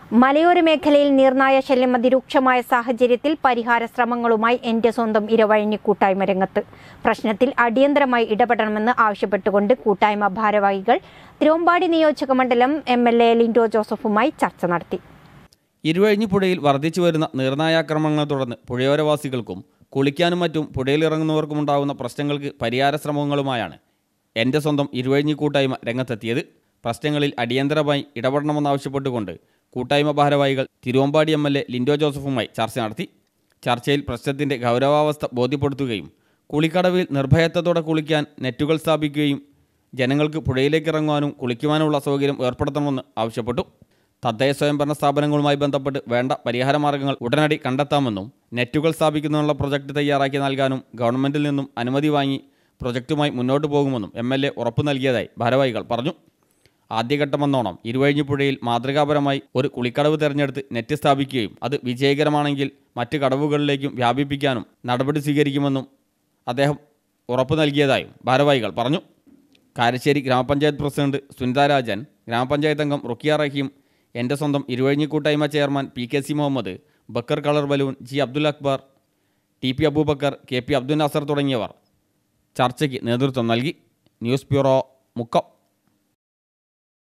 മലയോര മേഖലയിൽ നീർനായ ശല്യം അതിരൂക്ഷമായ സാഹചര്യത്തിൽ പരിഹാര ശ്രമങ്ങളുമായി എന്റെ സ്വന്തം ഇരവഴിഞ്ഞി കൂട്ടായ്മ രംഗത്ത്. പ്രശ്നത്തിൽ അടിയന്തരമായി ഇടപെടണമെന്ന് ആവശ്യപ്പെട്ടുകൊണ്ട് കൂട്ടായ്മ ഭാരവാഹികൾ തിരുവമ്പാടി നിയോജക മണ്ഡലം MLA ലിൻഡോ ജോസഫുമായി ചർച്ച നടത്തി. ഇരുവഴിഞ്ഞി പുഴയിൽ വർദ്ധിച്ചു വരുന്ന നീർനായാക്രമണങ്ങളെ തുടർന്ന് പുഴയോരവാസികൾക്കും കുളിക്കാനും മറ്റും പുഴയിലിറങ്ങുന്നവർക്കും ഉണ്ടാകുന്ന പ്രശ്നങ്ങൾക്ക് പരിഹാര ശ്രമങ്ങളുമായാണ് എൻ്റെ സ്വന്തം ഇരുവഴിഞ്ഞി കൂട്ടായ്മ രംഗത്തെത്തിയത്. പ്രശ്നങ്ങളിൽ അടിയന്തരമായി ഇടപെടണമെന്നാവശ്യപ്പെട്ടുകൊണ്ട് കൂട്ടായ്മ ഭാരവാഹികൾ തിരുവമ്പാടി MLA ലിൻഡോ ജോസഫുമായി ചർച്ച നടത്തി. ചർച്ചയിൽ പ്രശ്നത്തിൻ്റെ ഗൗരവാവസ്ഥ ബോധ്യപ്പെടുത്തുകയും കുളിക്കടവിൽ നിർഭയത്വത്തോടെ കുളിക്കാൻ നെറ്റുകൾ സ്ഥാപിക്കുകയും ജനങ്ങൾക്ക് പുഴയിലേക്ക് ഇറങ്ങുവാനും കുളിക്കുവാനുമുള്ള സൗകര്യം ഏർപ്പെടുത്തണമെന്ന് ആവശ്യപ്പെട്ടു. തദ്ദേശ സ്വയംഭരണ സ്ഥാപനങ്ങളുമായി ബന്ധപ്പെട്ട് വേണ്ട പരിഹാരമാർഗ്ഗങ്ങൾ ഉടനടി കണ്ടെത്താമെന്നും നെറ്റുകൾ സ്ഥാപിക്കുന്നതിനുള്ള പ്രൊജക്ട് തയ്യാറാക്കി നൽകാനും ഗവൺമെൻറ്റിൽ നിന്നും അനുമതി വാങ്ങി പ്രൊജക്റ്റുമായി മുന്നോട്ട് പോകുമെന്നും MLA ഉറപ്പു നൽകിയതായി ഭാരവാഹികൾ പറഞ്ഞു. ആദ്യഘട്ടമെന്നോണം ഇരുവഴിഞ്ഞി പുഴയിൽ മാതൃകാപരമായി ഒരു കുളിക്കടവ് തിരഞ്ഞെടുത്ത് നെറ്റ് സ്ഥാപിക്കുകയും അത് വിജയകരമാണെങ്കിൽ മറ്റ് കടവുകളിലേക്കും വ്യാപിപ്പിക്കാനും നടപടി സ്വീകരിക്കുമെന്നും അദ്ദേഹം ഉറപ്പു നൽകിയതായും ഭാരവാഹികൾ പറഞ്ഞു. കാരശ്ശേരി ഗ്രാമപഞ്ചായത്ത് പ്രസിഡന്റ് സുനിത രാജൻ, ഗ്രാമപഞ്ചായത്ത് അംഗം റുക്കിയ റഹീം, എൻ്റെ സ്വന്തം ഇരുവഴിഞ്ഞി കൂട്ടായ്മ chairman PKC Muhammad, Bakkar colour balloon, G Abdul Akbar, TP Abubakar, KP Abdul Nasar തുടങ്ങിയവർ ചർച്ചയ്ക്ക് നേതൃത്വം നൽകി. News bureau, Mukkam.